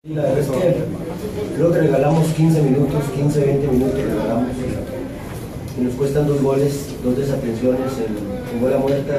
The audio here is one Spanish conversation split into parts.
La verdad es que creo que regalamos 15 minutos, 15, 20 minutos regalamos y nos cuestan 2 goles, 2 desatenciones, en bola muerta.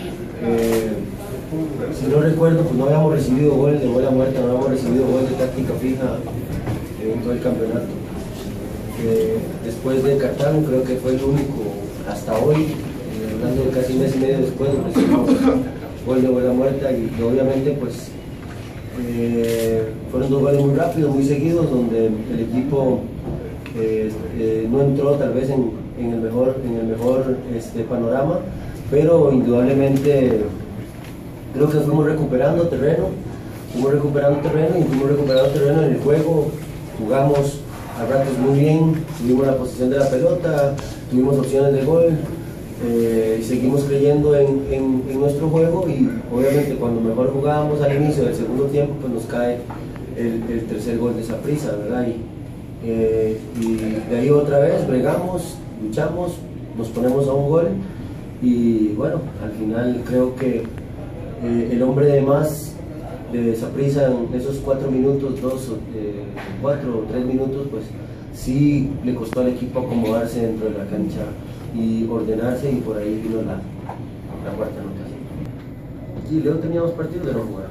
Si no recuerdo, pues no habíamos recibido gol de bola muerta, no habíamos recibido gol de táctica fija en todo el campeonato. Después de Cartago creo que fue el único hasta hoy, hablando de casi mes y medio después, recibimos gol de bola muerta y obviamente pues fueron 2 goles muy rápidos, muy seguidos, donde el equipo no entró tal vez en el mejor panorama, pero indudablemente creo que fuimos recuperando terreno y fuimos recuperando terreno en el juego. Jugamos a ratos muy bien, tuvimos la posición de la pelota, tuvimos opciones de gol. Seguimos creyendo en nuestro juego y obviamente cuando mejor jugábamos al inicio del segundo tiempo pues nos cae el tercer gol de Saprissa, ¿verdad? Y de ahí otra vez bregamos, luchamos, nos ponemos a un gol y bueno, al final creo que el hombre de más de Saprissa en esos 4 minutos, 4 o 3 minutos, pues sí le costó al equipo acomodarse dentro de la cancha y ordenarse, y por ahí vino la cuarta anotación. Y luego teníamos partidos de no jugar.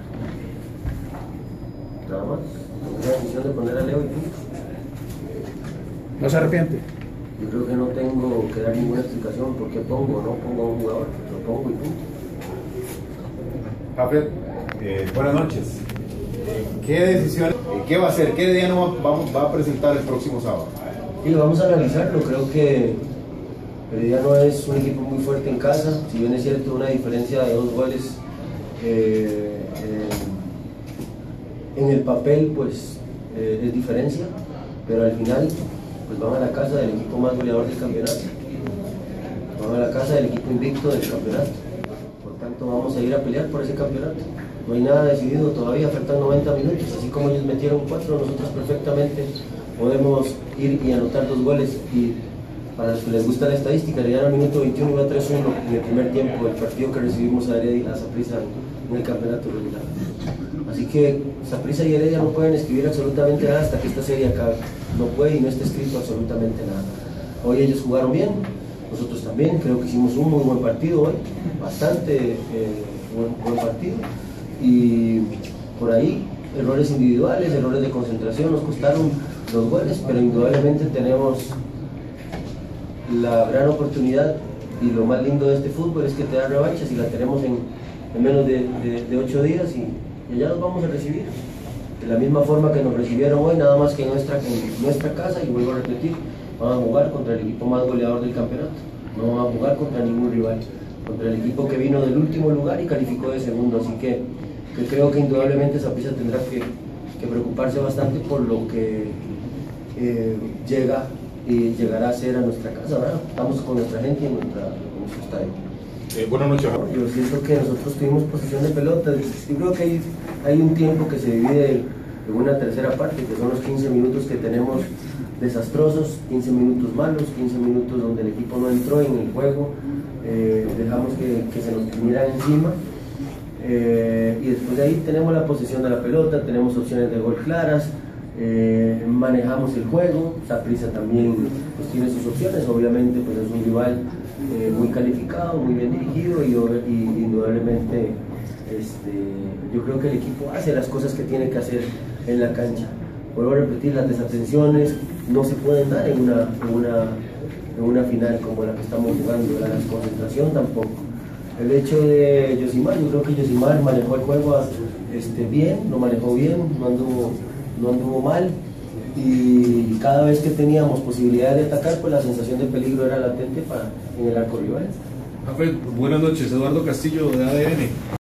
Nada más. Tengo la decisión de poner a Leo y punto. ¿No se arrepiente? Yo creo que no tengo que dar ninguna explicación por qué pongo o no pongo a un jugador. Lo pongo y punto. Jafet, buenas noches. ¿Qué decisión, qué va a hacer? ¿Qué día va a presentar el próximo sábado? Sí, vamos a analizarlo. Creo que Herediano es un equipo muy fuerte en casa, si bien es cierto una diferencia de 2 goles en el papel pues es diferencia, pero al final pues van a la casa del equipo más goleador del campeonato, van a la casa del equipo invicto del campeonato, por tanto vamos a ir a pelear por ese campeonato. No hay nada decidido todavía, faltan 90 minutos, así como ellos metieron 4, nosotros perfectamente podemos ir y anotar 2 goles. Y para los que les gusta la estadística, Herediano al minuto 21 iba 3-1 en el primer tiempo, el partido que recibimos a Heredia y a Saprissa en el campeonato regular. Así que Saprissa y Heredia no pueden escribir absolutamente nada hasta que esta serie acabe. No puede y no está escrito absolutamente nada. Hoy ellos jugaron bien, nosotros también, creo que hicimos un muy buen partido hoy, bastante buen partido. Y por ahí, errores individuales, errores de concentración, nos costaron 2 goles, pero indudablemente tenemos la gran oportunidad y lo más lindo de este fútbol es que te da revanchas y la tenemos en menos de 8 días y allá nos vamos a recibir de la misma forma que nos recibieron hoy, nada más que en nuestra casa, y vuelvo a repetir, van a jugar contra el equipo más goleador del campeonato, no van a jugar contra ningún rival, contra el equipo que vino del último lugar y calificó de segundo, así que creo que indudablemente Saprissa tendrá que preocuparse bastante por lo que llegará a ser a nuestra casa, ¿verdad? Estamos con nuestra gente y en nuestro estadio. Buenas noches. Yo siento que nosotros tuvimos posesión de pelota. Yo creo que hay un tiempo que se divide en una tercera parte, que son los 15 minutos que tenemos desastrosos, 15 minutos malos, 15 minutos donde el equipo no entró en el juego, dejamos que se nos vinieran encima. Y después de ahí tenemos la posesión de la pelota, tenemos opciones de gol claras, manejamos el juego. Saprissa también pues tiene sus opciones, obviamente pues es un rival muy calificado, muy bien dirigido y indudablemente yo creo que el equipo hace las cosas que tiene que hacer en la cancha. Vuelvo a repetir, las desatenciones no se pueden dar en una final como la que estamos jugando, la desconcentración tampoco. El hecho de Yosimar, yo creo que Yosimar manejó el juego bien, lo manejó bien, no anduvo mal, y cada vez que teníamos posibilidad de atacar, pues la sensación de peligro era latente en el arco rival. Buenas noches, Eduardo Castillo de ADN.